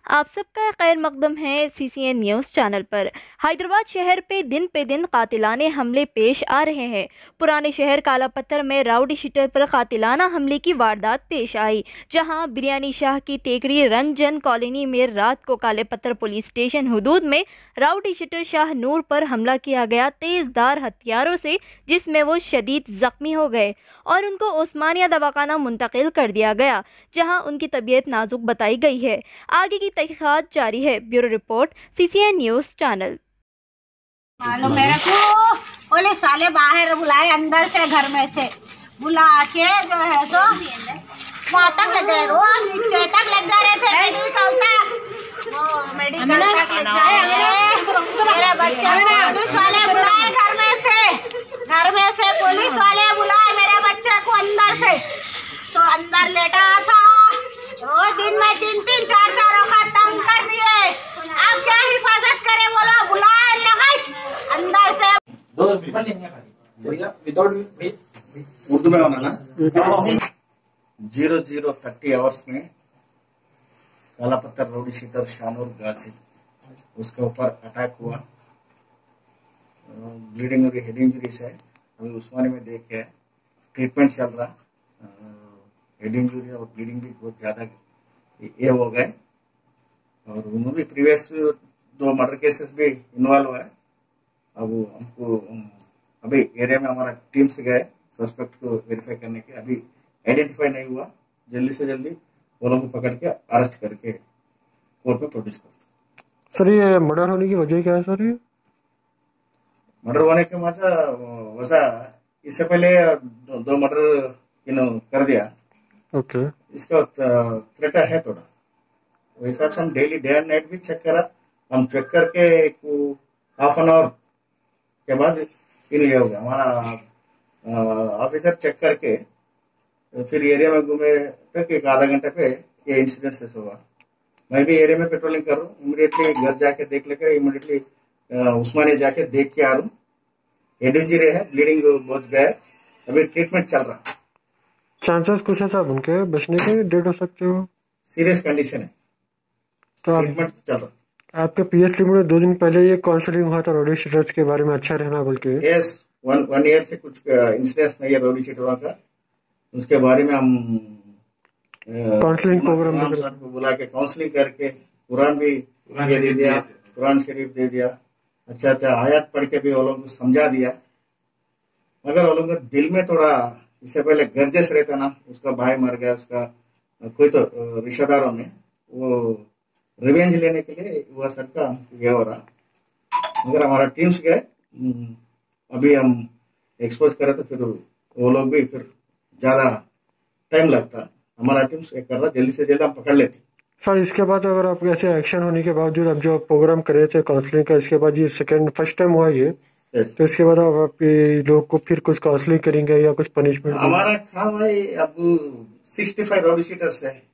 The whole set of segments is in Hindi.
आप सबका खैर मकदम है सीसीएन न्यूज़ चैनल पर। हैदराबाद शहर पे दिन कातिलाने हमले पेश आ रहे हैं। पुराने शहर काला पत्थर में राउडी शीटर पर कातिलाना हमले की वारदात पेश आई, जहां बिरयानी शाह की टेकरी रंजन कॉलोनी में रात को काले पत्थर पुलिस स्टेशन हुदूद में राउडी शीटर शाह नूर पर हमला किया गया तेजधार हथियारों से, जिसमें वो शदीद जख्मी हो गए और उनको ओस्मानिया दवाखाना मुंतकिल कर दिया गया, जहां उनकी तबीयत नाजुक बताई गई है। आगे की तहकीकात जारी है। Bureau report CCN news channel. मालूम मेरे को पुलिस वाले बाहर बुलाए, अंदर से घर में से बुला के जो है सो वहाँ तक लग गए, रोज नीचे तक लग जा रहे थे। मेडिकल तक लग गए मेरे बच्चे। पुलिस वाले बुलाए घर में से पुलिस वाले बुलाए मेरे बच्चे को अंदर से, सो अंदर लेटा था। रोज दिन में 3-3 4-4 वक्त तंग कर दिए। आप क्या हिफाजत करे, बोलो बुलाए लगाई अंदर से। उर्दू में होना ना 00:30 आवर्स में काला पत्थर राउडी शीटर शानूर गाजी उसके ऊपर अटैक हुआ। ब्लीडिंग और हेड इंजरीज है, अभी उस्मानी में देखे है, ट्रीटमेंट चल रहा। हेड इंजरी और ब्लीडिंग भी बहुत ज्यादा ये हो गए और उन्होंने भी प्रीवियस 2 मर्डर केसेस भी इन्वॉल्व हुआ है। अब हमको अभी एरिया में हमारा टीम से गए सस्पेक्ट को वेरीफाई करने के, अभी आइडेंटिफाई नहीं हुआ। जल्दी से जल्दी वो लोगों को पकड़ के अरेस्ट करके कोर्ट में प्रोड्यूस करते। सर ये मर्डर होने की वजह क्या है सर? ये मर्डर होने की वजह इससे पहले 2 मर्डर कर दिया। ओके। इसका थ्रेट है थोड़ा, वो हिसाब से हम डेली डे एंड नाइट भी चेक करा। हम चेक करके हाफ एन आवर के बाद ये हो गया। हमारा ऑफिसर चेक करके फिर एरिया में घूमे तक 1 आधा घंटे पे ये इंसिडेंट से हुआ। मैं भी एरिया में पेट्रोलिंग कर रहा हूँ, इमीडिएटली घर जाके देख लेकर इमीडिएटली उस्मानिया जाके देख के आ रहा हूँ। हेड इंजरी है, ब्लीडिंग बहुत गया है, अभी ट्रीटमेंट चल रहा। चांसेस कुछ है साहब उनके बचने के? डेड हो सकते हो? सीरियस कंडीशन है, तो ट्रीटमेंट चल रहा। आपके पीएस लिमिट में 2 दिन पहले ये काउंसलिंग हुआ था राउडी शीटर्स के बारे में, अच्छा रहना बल्कि। यस, 1 ईयर से कुछ इंसिडेंट्स नहीं है राउडी शीटरों का। उसके बारे में हम काउंसलिंग प्रोग्राम इमाम साहब को बुला के काउंसलिंग करके कुरान भी दे दिया, कुरान शरीफ दे दिया, अच्छा आयत पढ़ के भी वो लोगों को समझा दिया। मगर वो लोगों के दिल में थोड़ा इससे पहले गर्जेस रहता ना, उसका भाई मर गया, उसका कोई तो रिश्तेदारों ने वो रिवेंज लेने के लिए वह सबका ये हो रहा। मगर हमारा टीम्स गए, अभी हम एक्सपोज करे तो फिर वो लोग भी फिर ज्यादा टाइम लगता। हमारा टीम्स कर रहा, जल्दी से जल्दी हम पकड़ लेते। सर इसके बाद अगर आप ऐसे एक्शन होने के बावजूद अब जो प्रोग्राम कर रहे थे काउंसलिंग का, इसके बाद ये फर्स्ट टाइम हुआ ये, तो इसके बाद आप लोग को फिर कुछ काउंसलिंग करेंगे या कुछ पनिशमेंट? हमारा काम है अब 65 राउडी शीटर्स है।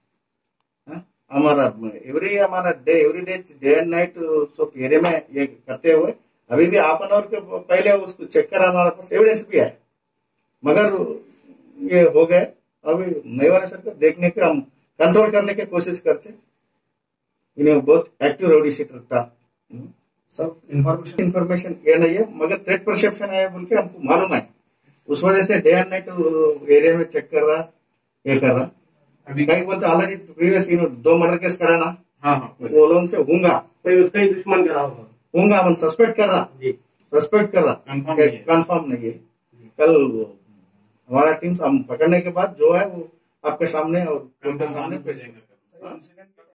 हमारा एवरी डे एंड नाइट सब एरिया में ये करते हुए अभी भी हाफ एन आवर के पहले उसको चेक करा, हमारे पास एविडेंस भी है। मगर ये हो गए, अभी नए वाले सर को देखने के हम कंट्रोल करने की कोशिश करते। इन्हें बहुत एक्टिव राउडी शीटर था। सब इंफॉर्मेशन ये नहीं है, मगर थ्रेट परसेप्शन है बोल के हमको मालूम है। उस वजह से डे एंड नाइट एरिया में चेक कर रहा, ये कर रहा। अभी कहीं बोलते ऑलरेडी प्रीवियस 2 मर्डर केस करा ना। हाँ, वो लोगों से होगा उसका ही दुश्मन करा होगा हम सस्पेक्ट कर रहा, कंफर्म नहीं है। कल हमारा टीम हम पकड़ने के बाद जो है वो आपके सामने और उनके सामने पेश करेगा।